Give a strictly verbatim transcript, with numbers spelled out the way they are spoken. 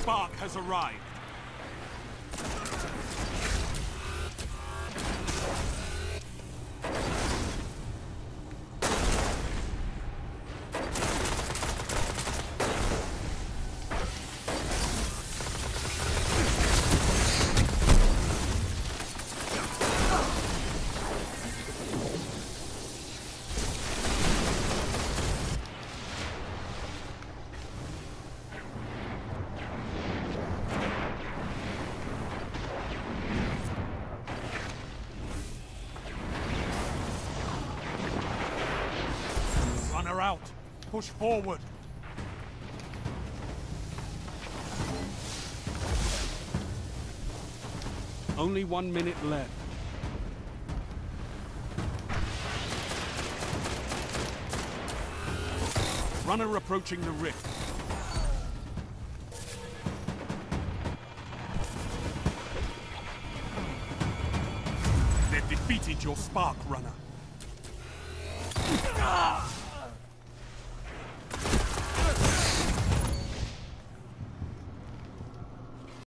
Spark has arrived. Runner out. Push forward. Only one minute left. Runner approaching the rift. They've defeated your Spark, Runner. Ah!